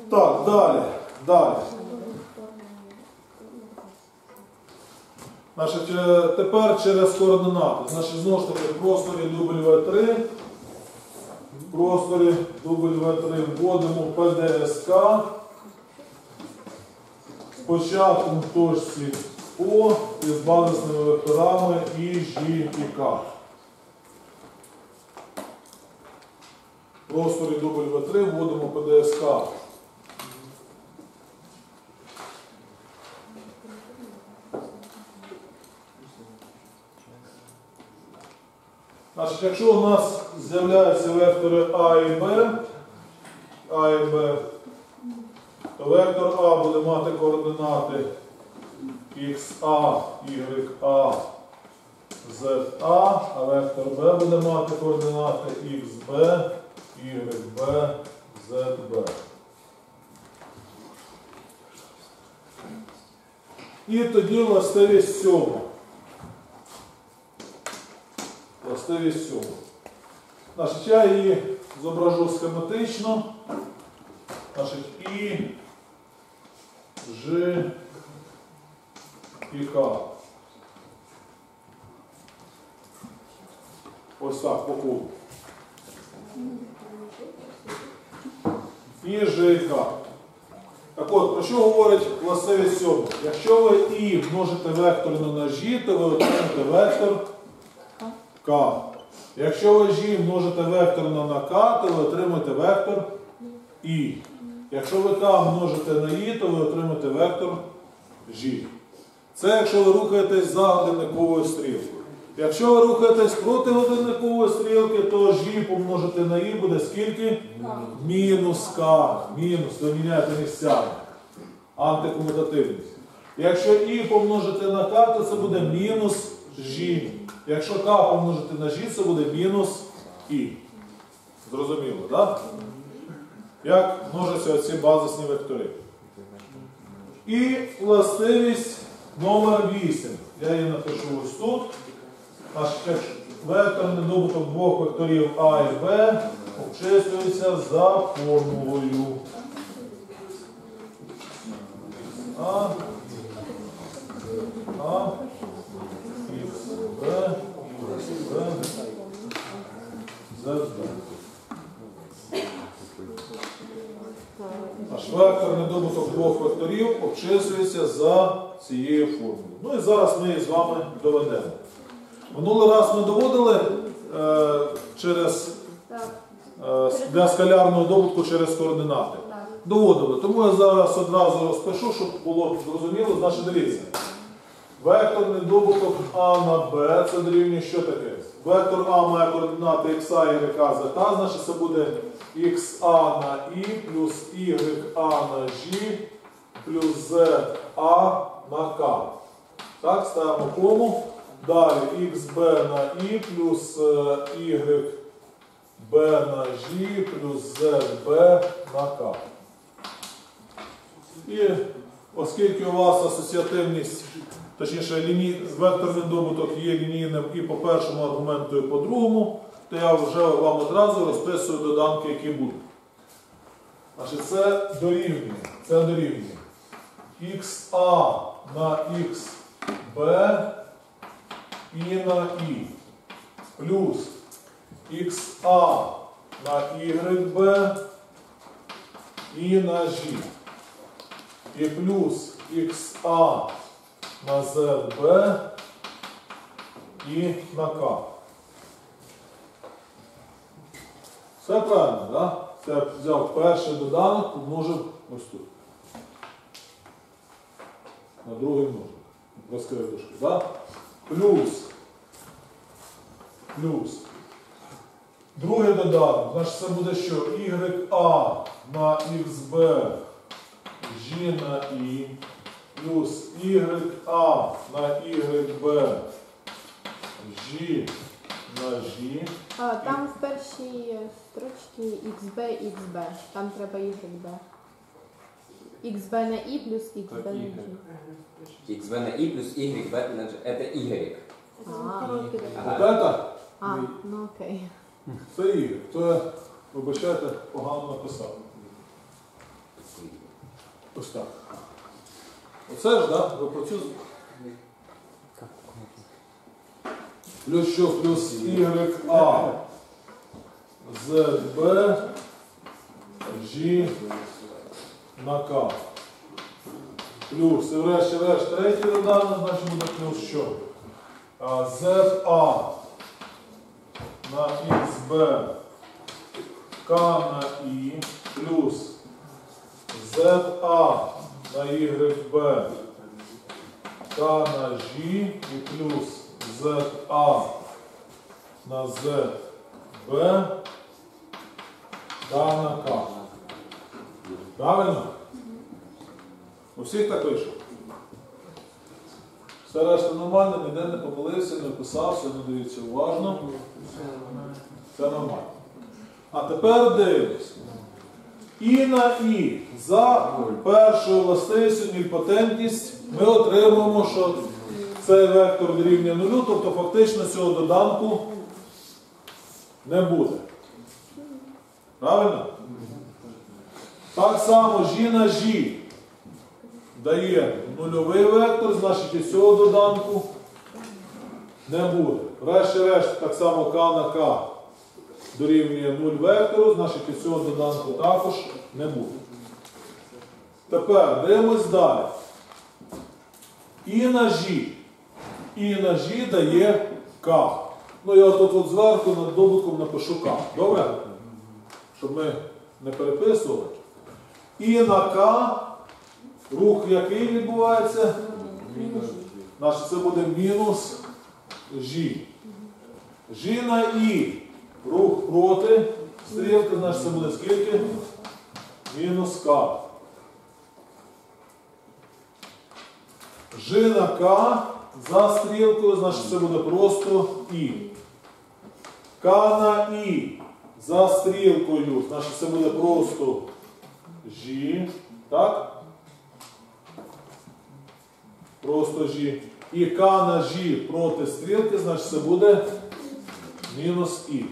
Так, далі. Значить, тепер через координати. Значить, знову ж таки, в просторі W3. В просторі W3 вводимо ПДСК. Спочатку в точці О із базисними векторами І, Ж і К. В просторі W3 вводимо ПДСК. Значить, якщо у нас з'являються вектори А і Б, то вектор А буде мати координати XA, YA, ZA, а вектор Б буде мати координати XB, YB, ZB. І тоді властивість сьому. Значить, я її зображу схематично. Значить, І, Ж і К. Ось так, по кругу. І, Ж і К. Так от, про що говорить властивість сьому? Якщо ви І множите векторно на Ж, то ви отримаєте вектор К. Якщо ви Ж множите векторно на К, то ви отримаєте вектор І. Якщо ви К множите на І, то ви отримаєте вектор Ж. Це якщо ви рухаєтесь за годинниковою стрілкою. Якщо ви рухаєтесь проти годинникової стрілки, то Ж помножити на І буде скільки? Мінус К. Мінус, ви міняєте місцями. Антикомутативність. Якщо І помножити на К, то це буде мінус Ж. Якщо К помножити на Ж, це буде мінус І. Зрозуміло, так? Як множаться оці базисні вектори. І властивість номер 8. Я її напишу ось тут. Векторний добуток двох векторів А і Б обчислюється за формулою. А, Х, Б, Б, ЗБ. Наш векторний добуток двох векторів обчислюється за цією формулою. Ну і зараз ми її з вами доведемо. Минулий раз ми доводили для скалярного добутку через координати. Доводили. Тому я зараз одразу розпишу, щоб було зрозуміло. Значить, дивіться. Векторний добуток А на Б, це дорівнює що таке? Вектор А має координати х, y, z, значить це буде ха на І плюс ya на Ж плюс za на К. Так, ставимо кому. Далі xb на І плюс yb на Ж плюс zb на К. І оскільки у вас асоціативність, точніше, векторний добуток є лінійним і по першому аргументу, і по другому, то я вже вам одразу розписую доданки, які будуть. Значить, це дорівнює ха на xb і на І плюс ха на YB і на Ж і плюс ха на ZB і на К. Все правильно, так? Да? Це я взяв перший доданок, помножив ось тут. На другий множик. Розкрив дужки, так? Да? Плюс. Другий доданок, значить це буде що? YA на XB, G на І, плюс YA на YB, G на G. Там в першій строчці XB. Там треба YB. XB на І плюс XB на G. XB на І плюс YB на G. Это Y. Вот это? Ну окей. Це Y. То я, вибачайте, погано написав. Ось так. Оце ж, так? Ви про цю... Плюс що? Плюс YA ZB G на К. Плюс, і врешті-решт третій доданок, значить буде плюс що? ZA на XB К на І плюс ZA на YB К на G і плюс ZA на ZB К на К. Правильно? У всіх так вийшло? Все решта нормально, ніде не помилився, не вписався, не дивіться уважно. Це нормально. А тепер дивимось. І на І за першою властивістю нільпотентність ми отримуємо, що цей вектор дорівнює нулю, тобто фактично цього доданку не буде. Правильно? Так само G на G дає нульовий вектор, значить і цього доданку не буде. Врешті-решт, так само К на К дорівнює 0 вектору, значить і цього доданку також не буде. Тепер дивимось далі. І на G. І на G дає К. Ну я тут зверху над добутком напишу К. Добре? Щоб ми не переписували. І на К рух який відбувається? Значить це буде мінус G. G на І. Рух проти стрілки, значить це буде скільки? Мінус К. G на К за стрілкою, значить це буде просто І. К на І за стрілкою, значить це буде просто G. Так? Просто G. І К на G проти стрілки, значить це буде мінус І.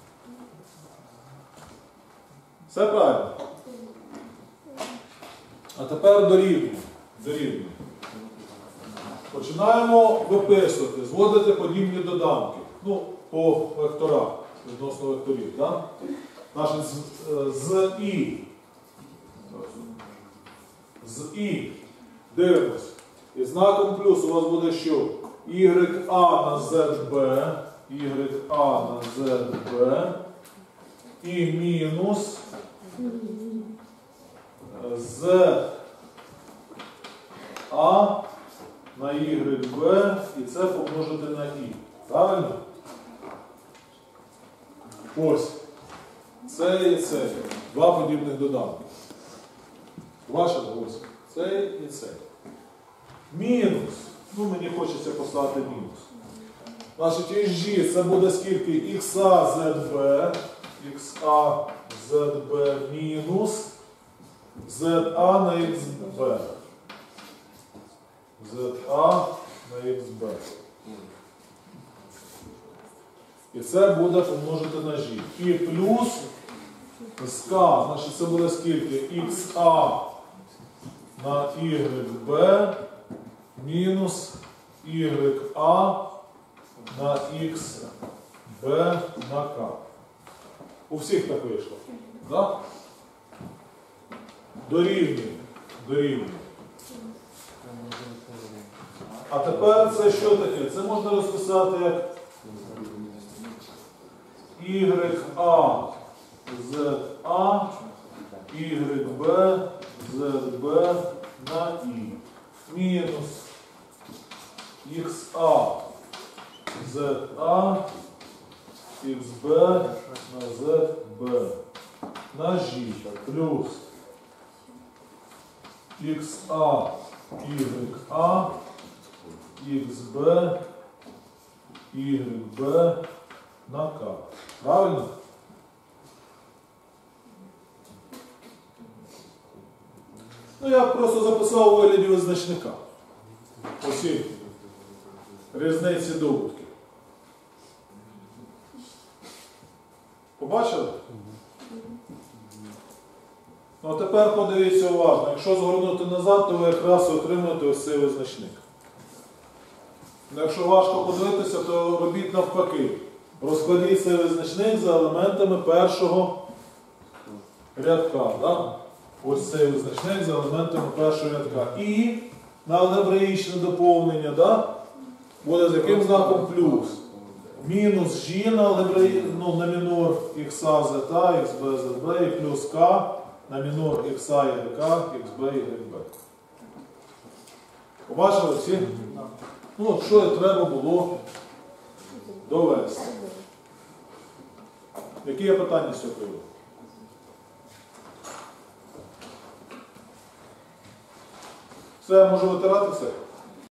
Все правильно? А тепер дорівнюємо. Починаємо виписувати, зводити подібні доданки. Ну, по векторах, відносно векторів. Так? Значить, з І дивимось. І знаком плюс у вас буде що? YA на ZB, YA на ZB і мінус ZA на YB і це помножити на І. Правильно? Ось. Це і це. Два подібних доданки. Ваша ось. Цей і цей. Мінус. Ну, мені хочеться поставити мінус. Значить, G це буде скільки? XA ZB мінус ZA на XB. ZA на XB. І це буде помножити на G. І плюс з К, значить це буде скільки? XA на YB мінус YA на XB на К. У всіх так вийшло. Да? Дорівнює. А тепер це що таке? Це можна розписати як YA ZA YB ZB на І. Мінус XA ZA XB на ZB на G плюс XA YA XB YB на К. Правильно? Ну, я просто записав у вигляді визначника. Оці різниці добутків. Побачили? Ну, а тепер подивіться уважно. Якщо згорнути назад, то ви якраз отримаєте ось цей визначник. Ну, якщо важко подивитися, то робіть навпаки. Розкладіть цей визначник за елементами першого рядка. Да? Ось цей визначник за елементами першого рядка. І на алгебраїчне доповнення, да? Буде з яким знаком плюс? Мінус G на мінор х зета, xb, zb, і плюс k на мінор x, y, xb, yb. Побачили всі? Ну, от що і треба було довести. Які є питання з цього приводу? Все, можу витирати все?